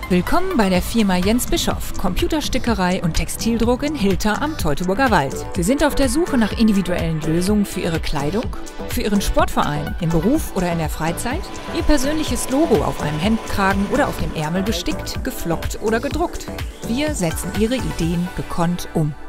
Willkommen bei der Firma Jens Bischoff, Computerstickerei und Textildruck in Hilter am Teutoburger Wald. Wir sind auf der Suche nach individuellen Lösungen für Ihre Kleidung, für Ihren Sportverein, im Beruf oder in der Freizeit, Ihr persönliches Logo auf einem Hemdkragen oder auf dem Ärmel gestickt, geflockt oder gedruckt. Wir setzen Ihre Ideen gekonnt um.